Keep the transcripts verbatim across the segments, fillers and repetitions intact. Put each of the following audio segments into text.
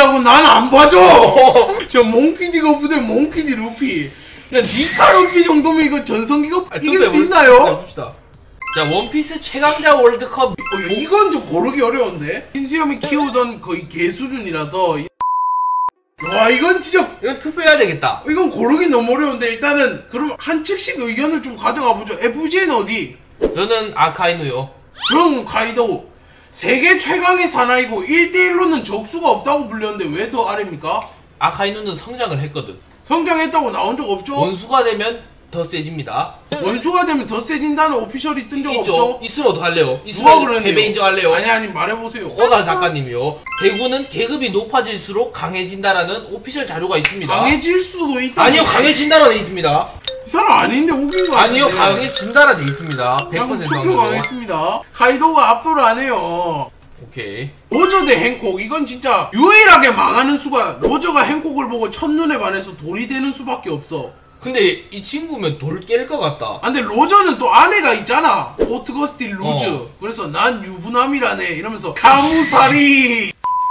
루피라고 난 안 봐줘. 저 몽키디 거부대 몽키디 루피. 야 니카 루피 정도면 이거 전성기가 아, 이길 수 있나요? 봅시다. 자 원피스 최강자 월드컵. 어, 이건 좀 고르기 어려운데. 흰수염이 키우던 거의 개 수준이라서. 와 이건 진짜 이건 투표해야 되겠다. 이건 고르기 너무 어려운데 일단은 그럼 한 측씩 의견을 좀 가져가 보죠. 에프지는 어디? 저는 아카이누요. 그럼 카이도 세계 최강의 사나이고 일 대 일로는 적수가 없다고 불렸는데 왜 더 아래입니까? 아카이누는 성장을 했거든. 성장했다고 나온 적 없죠? 원수가 되면 더 세집니다. 원수가 되면 더 세진다는 오피셜이 뜬 적 있죠. 없죠? 있으면 어떡할래요? 누가 그러는데요? 패배 인정할래요? 아니 아니 말해보세요. 오다 작가님이요. 배구는 계급이 높아질수록 강해진다라는 오피셜 자료가 있습니다. 강해질 수도 있다. 아니요, 강해진다라는 데 있습니다. 이 사람 아닌데 우긴 거 아니요, 같은데. 강해진다라는 데 있습니다. 백 퍼센트 투표 가겠습니다. 카이도가 압도를 안 해요. 오케이. 로저 대 행콕. 이건 진짜 유일하게 망하는 수가 로저가 행콕을 보고 첫눈에 반해서 돌이 되는 수밖에 없어. 근데 이 친구면 돌 깰 것 같다. 아 근데 로저는 또 아내가 있잖아. 포트거스티 루즈. 어. 그래서 난 유부남이라네 이러면서 가무사리.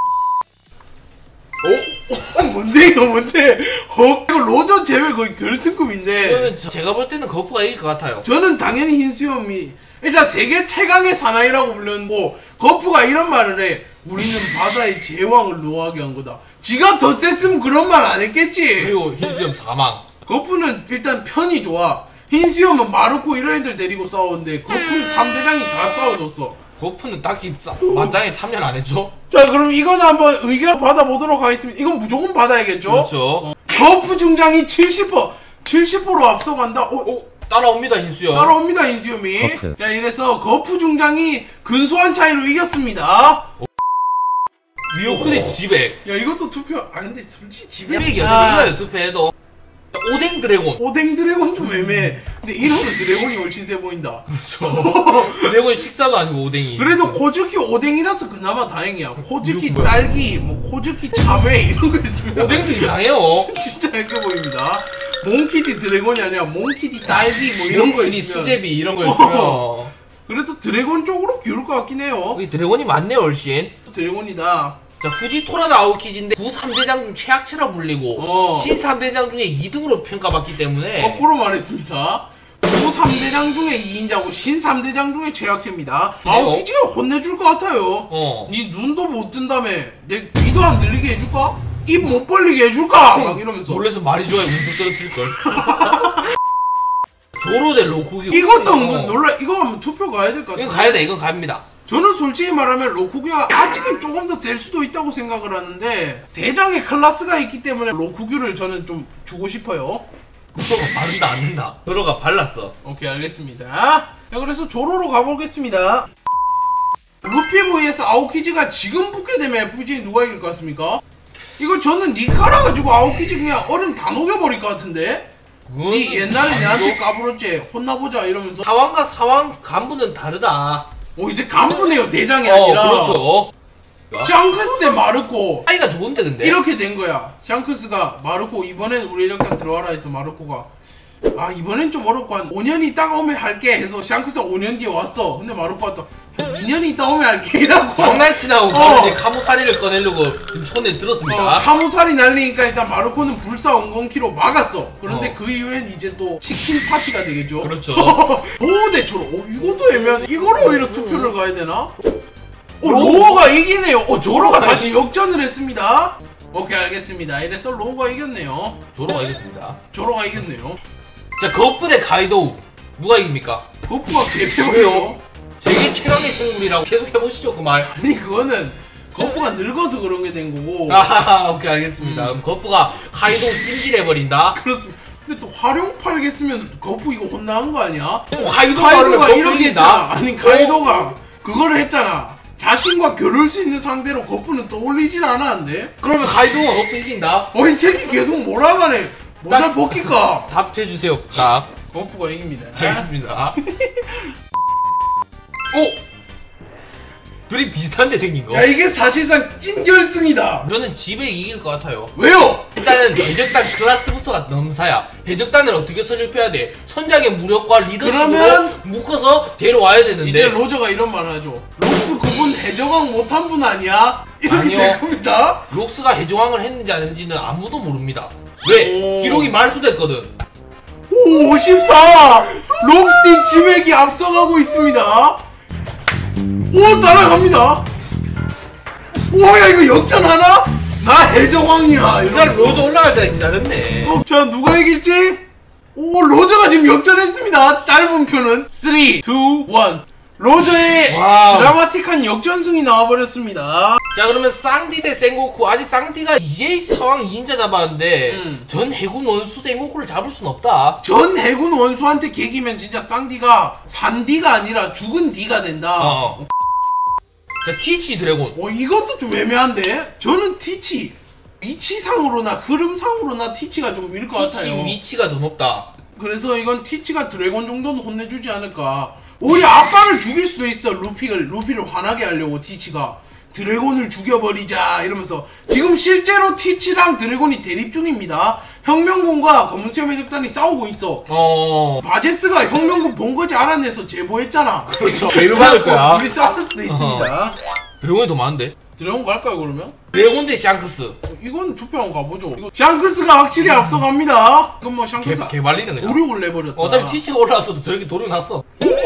어? 어? 뭔데 이거 뭔데? 어? 이거 로저 제외 거의 결승급인데. 이거는 저, 제가 볼 때는 거푸가 이길 것 같아요. 저는 당연히 흰수염이 일단 세계 최강의 사나이라고 불렸고 거푸가 이런 말을 해. 우리는 바다의 제왕을 노하게 한 거다. 지가 더 셌으면 그런 말 안 했겠지. 그리고 흰수염 사망. 거푸는 일단 편이 좋아. 흰수염은 마르코 이런 애들 데리고 싸우는데 거푸는 삼 대장이 다 싸워줬어. 거푸는 딱히 싸, 맞짱에 참여를 안 했죠? 자 그럼 이건 한번 의견 받아보도록 하겠습니다. 이건 무조건 받아야겠죠? 그렇죠. 어. 거푸 중장이 칠십 퍼센트 칠십 퍼센트로 앞서간다. 어? 오, 따라옵니다 흰수염. 따라옵니다 흰수염이. 거프. 자 이래서 거푸 중장이 근소한 차이로 이겼습니다. 미호크의 지백. 야 이것도 투표. 아 근데 솔직히 집에 지백이요. 아, 저도 이거요 투표해도. 오뎅 드래곤. 오뎅 드래곤 좀 애매해. 근데 이름은 드래곤이 훨씬 세 보인다. 그렇죠. 드래곤이 식사도 아니고 오뎅이. 그래도 코즈키 오뎅이라서 그나마 다행이야. 코즈키 이거 뭐야? 딸기, 뭐 코즈키 참외 이런 거 있으면 오뎅도 이상해요. 진짜 예뻐 보입니다. 몽키디 드래곤이 아니라 몽키디 딸기 뭐 이런 거 몽키디 있으면 수제비 이런 거 있으면. 그래도 드래곤 쪽으로 기울 것 같긴 해요. 여기 드래곤이 많네요 훨씬. 드래곤이다. 자 후지토라도 아웃키즈인데 구 삼 대장 중 최악체라 불리고 어. 신 삼 대장 중에 이 등으로 평가받기 때문에 거꾸로 말했습니다. 구 삼 대장 중에 이 인자고 신 삼 대장 중에 최악체입니다. 그래요? 아우키지가 혼내줄 것 같아요. 어. 니 눈도 못 뜬다며 내 귀도 안 들리게 해줄까? 입 못 벌리게 해줄까? 막 이러면서 놀래서 말이 좋아요. 웃음 떨어뜨릴걸. 조로 대 로쿠기. 이것도 은근 놀라. 이거 하면 투표 가야 될 것 같아. 이건 가야 돼. 이건 갑니다. 저는 솔직히 말하면 로쿠규가 아직은 조금 더 될 수도 있다고 생각을 하는데 대장의 클래스가 있기 때문에 로쿠규를 저는 좀 주고 싶어요. 조로가 바른다 안 된다. 조로가 발랐어. 오케이 알겠습니다. 자 그래서 조로로 가보겠습니다. 루피 vs 아오키지가 지금 붙게 되면 에프지 누가 이길 것 같습니까? 이거 저는 니카라 가지고 아오키지 그냥 얼음 다 녹여버릴 것 같은데? 니 옛날에 내한테 까불었지? 혼나보자 이러면서. 사왕과 사왕 간부는 다르다. 오 이제 간부네요 대장이 어, 아니라. 그렇죠. 샹크스 대 마르코. 차이가 좋은데 근데. 이렇게 된 거야. 샹크스가 마르코 이번엔 우리 일단 들어와라 해서 마르코가 아 이번엔 좀 어렵고 한 오 년 있다가 오면 할게 해서 샹크스가 오 년 뒤에 왔어. 근데 마르코가 또 이 년 있다 오면 할게 이라고 장난치나고 어. 바로 이제 카무사리를 꺼내려고 지금 손에 들었습니다. 어, 카무살이 날리니까 일단 마르코는 불사 엉겅키로 막았어. 그런데 어. 그 이후엔 이제 또 치킨 파티가 되겠죠. 그렇죠. 로우 대 초로. 어, 이것도 애매한. 이거로 오히려 투표를 가야 되나? 어, 로우가 이기네요. 어, 조로가 다시 역전을 했습니다. 오케이 알겠습니다. 이래서 로우가 이겼네요. 조로가 이겼습니다. 조로가 이겼네요. 자 거프 대 가이도우 누가 이깁니까? 거프가 개패고요. 왜요? 세계 최강의 승부이라고 계속 해보시죠 그 말. 아니 그거는 거프가 늙어서 그런 게 된 거고. 아 오케이 알겠습니다. 음. 그럼 거프가 가이도우 찜질해버린다. 그렇습니다. 근데 또 활용 팔겠으면 거프 이거 혼나는 거 아니야? 가이도가, 가이도가 이렇게 이긴다. 했잖아. 아니 가이도가 그거를 했잖아. 자신과 겨룰 수 있는 상대로 거프는 떠올리질 않았는데? 그러면 가이도우가 거프 이긴다. 어이 새끼 계속 몰아가네. 모자 벗길까? 답해주세요. 딱. 거프가 이깁니다. 알겠습니다. 오! 둘이 비슷한데 생긴 거. 야 이게 사실상 찐결승이다. 저는 집에 이길 것 같아요. 왜요? 일단은 해적단 클래스부터가 넘사야. 해적단을 어떻게 설립해야 돼? 선장의 무력과 리더십으로 그러면 묶어서 데려와야 되는데. 이제 로저가 이런 말을 하죠. 록스 구분 해적왕 못한 분 아니야? 이렇게 아니요. 될 겁니다. 록스가 해적왕을 했는지 안 했는지는 아무도 모릅니다. 왜? 오. 기록이 말수됐거든. 오, 오십사! 록스틱 지맥이 앞서가고 있습니다. 오, 따라갑니다. 오, 야, 이거 역전하나? 나 해적왕이야. 이 사람 로저 올라갈 때 기다렸네. 어, 자, 누가 이길지? 오, 로저가 지금 역전했습니다. 짧은 표는 삼, 이, 일. 로저의 와우. 드라마틱한 역전승이 나와버렸습니다. 자, 그러면 쌍디 대 생고쿠. 아직 쌍디가 이제이 사왕 이 인자 잡았는데 음. 전 해군 원수 생고쿠를 잡을 순 없다. 전 해군 원수한테 개기면 진짜 쌍디가 산디가 아니라 죽은 디가 된다. 어. 자, 티치 드래곤. 어, 이것도 좀 애매한데? 저는 티치. 위치상으로나 흐름상으로나 티치가 좀 윌 것 티치 같아요. 위치가 더 높다. 그래서 이건 티치가 드래곤 정도는 혼내주지 않을까. 오히려 아빠를 죽일 수도 있어. 루피를 루피를 화나게 하려고 티치가 드래곤을 죽여버리자 이러면서. 지금 실제로 티치랑 드래곤이 대립 중입니다. 혁명군과 검은수염 해적단이 싸우고 있어. 어. 바제스가 혁명군 본거지 알아내서 제보했잖아. 그렇죠. 배를 받을 거야. 둘이 싸울 수도 있습니다. 드래곤이 더 많은데? 드래곤 갈까요 그러면? 드래곤 대 샹크스. 이건 투표 한번 가보죠. 이거 샹크스가 확실히 앞서갑니다. 이건 뭐 샹크스 개, 개발리는 그냥. 도륙을 내버렸다. 어차피 티치가 올라왔어도 저렇게 도륙 났어.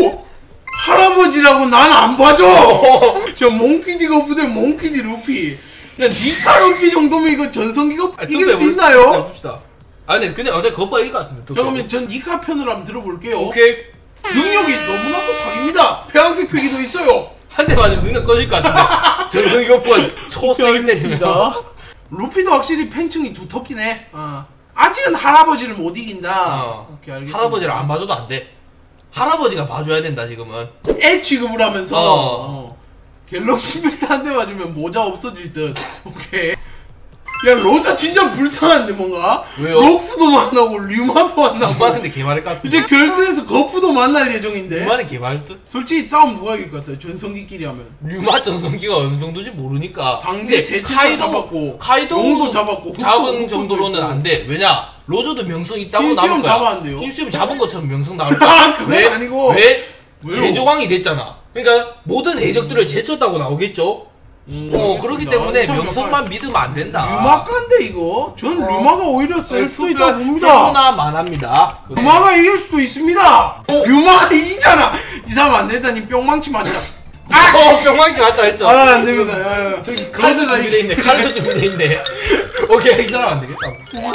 할아버지라고 난 안 봐줘. 저 몽키디가 부대 몽키디 루피. 근데 니카 루피 정도면 이거 전성기가 아, 이길 좀 수 해볼- 있나요? 해봅시다. 아 근데 근데 어차피 거봐 이길 것 같은데. 또 자, 그러면 전 니카 편을 한번 들어볼게요. 오케이. 능력이 너무나도 사기입니다. 폐양색 패기도 있어요. 한 대 맞으면 능력 꺼질 것 같은데. 전성기 거푸가 초세게 때리면. 루피도 확실히 팬층이 두텁긴 해. 어. 아직은 할아버지를 못 이긴다. 어. 오케이, 알겠습니다. 할아버지를 안 봐줘도 안 돼. 할아버지가 봐줘야 된다 지금은. 애 취급을 하면서 어. 어. 갤럭시 팩트 한 대 맞으면 모자 없어질 듯. 오케이. 야, 로저 진짜 불쌍한데 뭔가. 왜요? 록스도 만나고 류마도 만나고. 누가 근데 개발할 것 같은데. 이제 결승에서 거푸도 만날 예정인데. 누가는 개발할 듯? 솔직히 싸움 누가 이길 것 같아요? 전성기끼리 하면. 류마 전성기가 어느 정도인지 모르니까. 당대 근데 세치도 잡았고, 카이도 용도 잡았고, 잡은 흑도, 정도로는 흑도 안 돼. 왜냐? 로저도 명성 있다고 흰수염 나올 거야. 잡아 안 돼요? 흰수염 잡은 것처럼 명성 나올 거야. 아, 그건 아니고. 왜? 왜요? 제조왕이 됐잖아. 그러니까 모든 해적들을 제쳤다고 나오겠죠. 음, 어 알겠습니다. 그렇기 때문에 참 명성만 믿으면 안 된다. 류마가인데 이거? 전 어. 류마가 오히려 셀 수도 있다고 봅니다. 너무나 만합니다. 류마가 이길 수도 있습니다. 류마가 이기잖아. 이 사람 안 된다니 뿅망치 맞자. 아! 어, 병망치 맞자 했죠. 아, 안 됩니다. 야, 야. 저기 칼도 준비돼 있네. 칼도 준비돼 있네. 오케이, 이 사람 안 되겠다.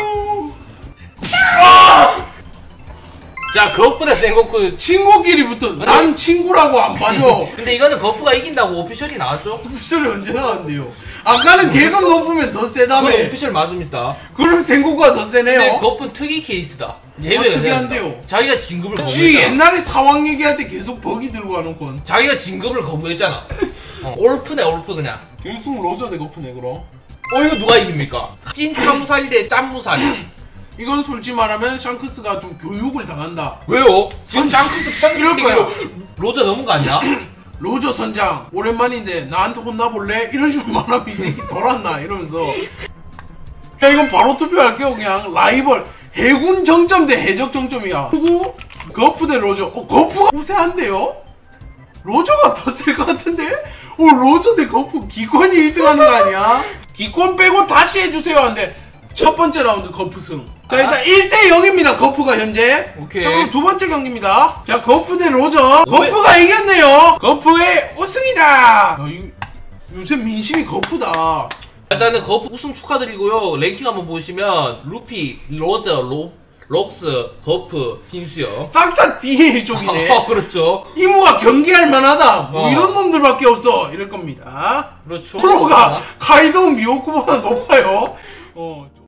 자, 거푸대 생고쿠. 친구끼리부터 난 친구라고 안 봐줘. 근데 이거는 거푸가 이긴다고 오피셜이 나왔죠? 오피셜이 언제 나왔는데요? 아까는 개건 높으면 더 세다며. 그건 오피셜 맞습니다. 그럼 생고가 더 근데 세네요. 거푸는 특이 케이스다. 뭐가 특이한데요? 자기가 진급을 쥐 거부했잖아. 옛날에 사왕 얘기할 때 계속 버기 들고 가놓고. 자기가 진급을 거부했잖아. 어, 올프네 올프 그냥. 결승 로저 대 거푸네 그럼. 어 이거 누가 이깁니까? 찐 타무살이 대 짠무살이. 이건 솔직히 말하면 샹크스가 좀 교육을 당한다. 왜요? 지금 샹크스 이럴 거야. 평균 로저 넘은 거 아니야? 로저 선장 오랜만인데 나한테 혼나볼래? 이런 식으로 말하면 이 새끼 돌았나 이러면서. 자, 이건 바로 투표할게요. 그냥 라이벌 해군 정점 대 해적 정점이야. 누구? 거프 대 로저. 어, 거프가 우세한데요? 로저가 더 셀 것 같은데? 어, 로저 대 거프. 기권이 일 등 하는 거 아니야? 기권 빼고 다시 해주세요. 안돼. 첫 번째 라운드 거프 승. 자, 일단 아. 일 대 영입니다. 거프가 현재. 오케이. 자, 그럼 두 번째 경기입니다. 자, 거프 대 로저. 거프가 이겼네요. 거프의 우승이다. 야, 이, 요새 민심이 거프다. 일단은 거푸 우승 축하드리고요. 랭킹 한번 보시면 루피, 로저, 로, 록스, 거푸, 흰수염. 싹 다 디에이 쪽이네. 어, 그렇죠. 이모가 경기할 만하다. 뭐 어. 이런 놈들밖에 없어. 이럴 겁니다. 그렇죠. 프로가 카이도 미호쿠보다 높아요. 어.